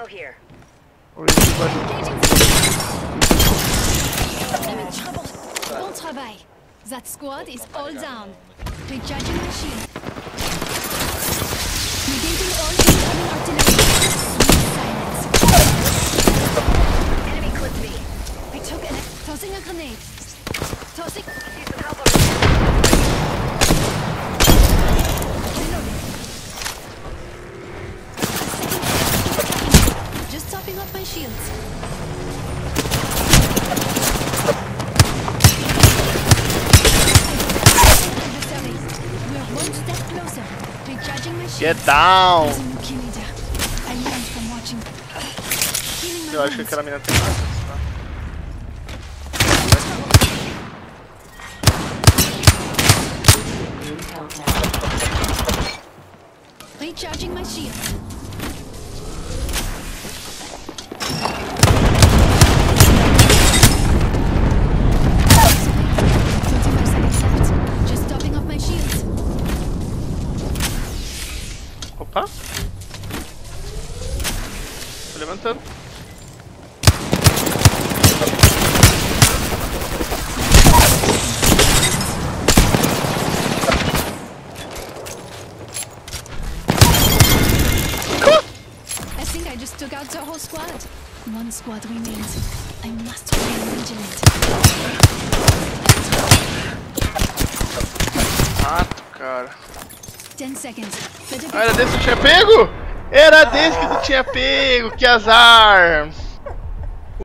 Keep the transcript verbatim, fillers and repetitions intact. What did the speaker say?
here. Oui, c'est pas I'm in trouble. Bon travail. That squad is all down. Recharging my shield. Negating all incoming artillery. Sweet silence. Enemy clipped me. I took an... Tossing a grenade. Tossing... Need some help over here. Reloading. Just topping up my shields. We're one step closer. Recharging my shields. Get down! There's a new kill leader. I learned from watching. Healing my Eu acho que wounds. aquela mina tem mais. Recharging my shield. twenty-five seconds left. Just topping off my shields. Opa! Tô levantando. I think I just took out the whole squad. One squad remains. I must remain vigilant. Mato, cara. Ten seconds. Better Ah, era get... desse que eu tinha pego? Era desse que tu tinha pego, que azar!